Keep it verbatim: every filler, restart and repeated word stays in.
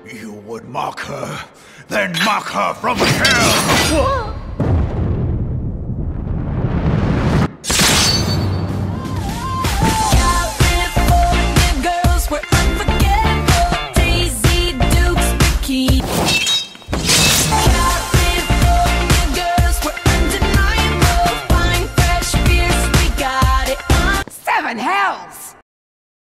You would mock her, then mock her from hell!